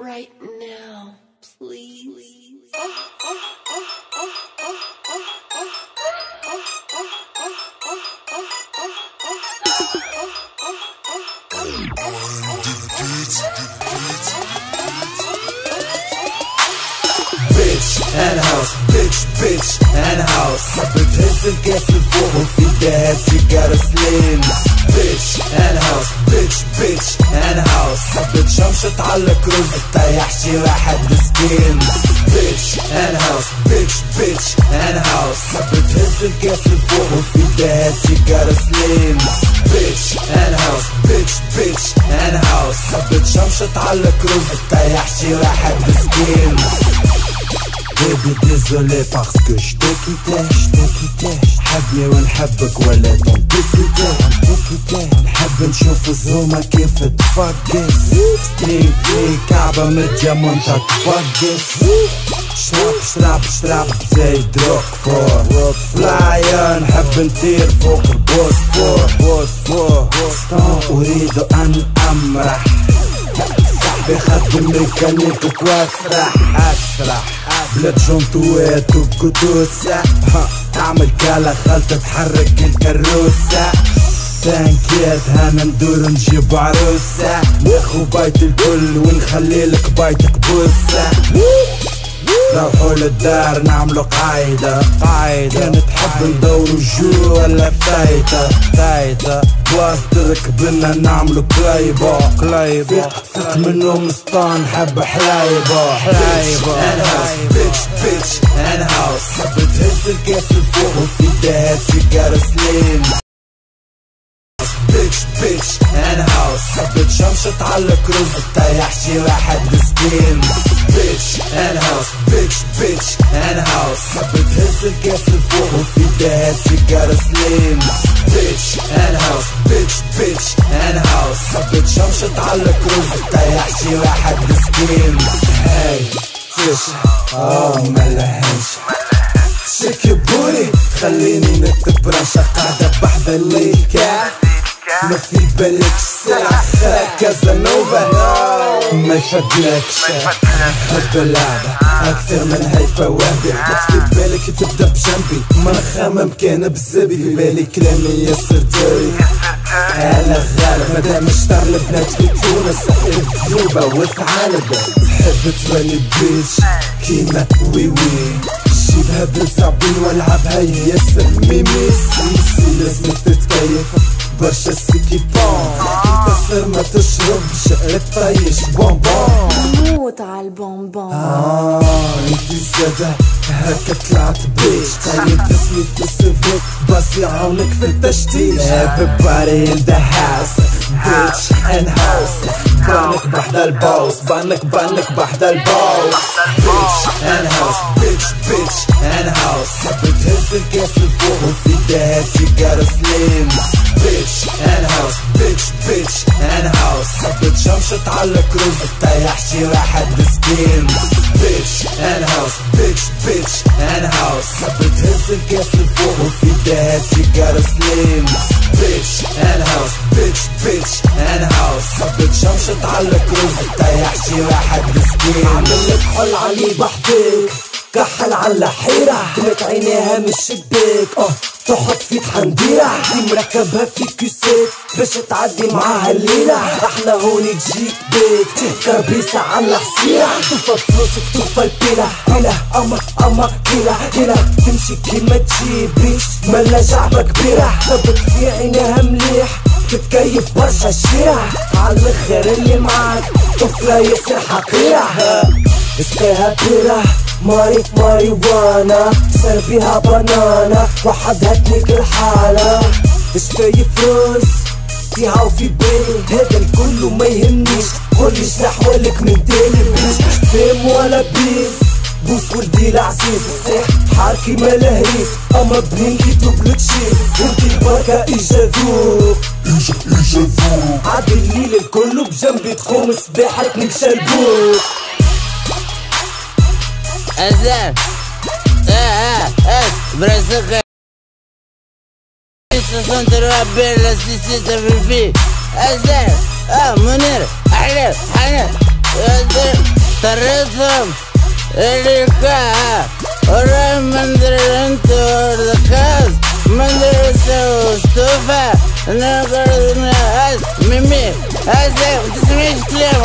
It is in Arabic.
right now, please. Bitch and house, bitch and house. بتهز الكاس لفوق وفي ايديها سيجارة سليم. Bitch and house, bitch and house. بتشمشط على كروز تطيح شي واحد مسكين. Bitch and house, bitch and house. بتهز الكاس لفوق وفي ايديها سيجارة سليم. Bitch and house, bitch and house. بتشمشط على كروز تطيح شي واحد مسكين. Baby désolé parce que j't'ai quitté حبني ونحبك ولا تنطيكيتي نحب نشوف زوما كيف تفقس ستريم في كعبة من الديامونت تفقس شراب بزايد روك فلاير نحب نطير فوق البوسفور أريد أن أمرح صاحبي خدم ميكانيك واسرح بلاد جونتوات وكتوسة اعمل كالا خلطة تحرك الكروسة تانكيات هانا ندور نجيب عروسة ناخو بيت الكل ونخليلك بيتك بوسة روحوا للدار نعملو قايدة كانت تحب ندورو جو ولا فايتة بلاص تركبنا نعملو كلايبة فيق منهم سطان حب حلايبة and house, bitch and house. بتهز الكاس لفوق وفي ايديها سيجارة سليم. bitch and house. بتشمشط على كروز تطيح شي واحد مسكين. bitch and house, bitch and house. بتهز الكاس لفوق وفي ايديها سيجارة سليم. bitch and house, bitch and house. بتشمشط على كروز تطيح شي واحد مسكين. هاي فيش ملهنش شيك بوري خليني نكتب برشا قاعدة بحذا ليكا ما في بالك الساعة خير كازانوفا ما يفدلكش حب اللعبة أكثر من هيفا وهبي في بالك تبدا بجنبي ما نخمم كان بزبي في بالي كلامي ياسر داري أنا غالب مادام اشتر البنات في تونس الذيوبة والثعالب تحب تولي بيتش كيما وي جيبها بالصابين والعبها ياسر ميمي سي لازمك تتكيف برشا السكيبون كي تصير ما تشربش تطيش بونبون نموت عالبونبون انتي زادا هكا طلعت بيش طيب اسمي في السيفيك بس يعاونك في التشتيش everybody in the house bitch and house بانك بحدا البوس بانك بحدا البوس bitch and house bitch and house بتهز الكاس لفوق وفي ايديها سيجارة سليم. bitch and house bitch and house بتشمشط على كروز تطيح شي واحد مسكين. bitch and house bitch and house بتهز الكاس لفوق وفي ايديها سيجارة سليم. bitch and house bitch and house بتشمشط على كروز تطيح شي واحد مسكين. عاملك حل علي بحذيك كحل على حيرة كلت عينيها من الشباك تحط فيك حنديرة دي مركبها في كيسات باش تعدي معاها الليلة احنا هوني تجيك بيت كربيسة على حسيرة توفى فلوسك توفى البيلة اما كيلة تمشي كيما تجيبيش ملا جعبة كبيرة ثبت في عينيها مليح تتكيف برشا الشيرة عالمخر اللي معاك طفلة ياسر حقيرة اسقيها بيرة ماريوانا سر بيها بنانا وحدها تنيك الحالة شفايف روز فيها وفي بالي هذا الكل ما يهمنيش قولي شنح ولك من تاني بيش فيم ولا بيس بوس ولدي العزيز صحيح حاركي ما لهريس اما بنينكي تبلك شيز انتي البركة ايجادو عادي الليل الكل بجنبي تقوم سباحك نكشلبوك أزال براسك سنتر وابيل سيسيتر في الفي أزال منير أحلام حنان طريتهم اللي كا وراه مندري انتو الكاز مندري سو ستوفا نقدر ناس ميمي هذا متسمعش كلام